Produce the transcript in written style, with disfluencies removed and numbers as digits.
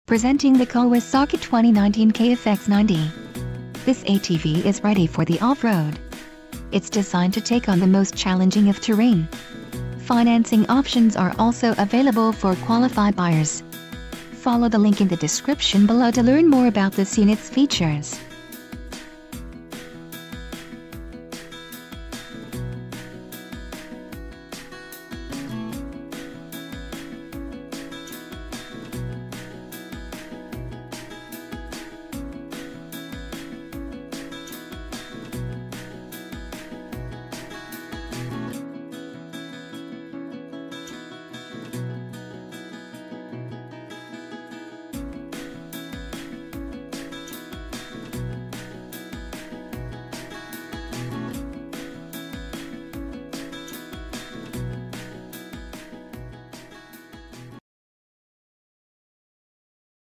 Presenting the Kawasaki 2019 KFX90. This ATV is ready for the off-road. It's designed to take on the most challenging of terrain. Financing options are also available for qualified buyers. Follow the link in the description below to learn more about this unit's features.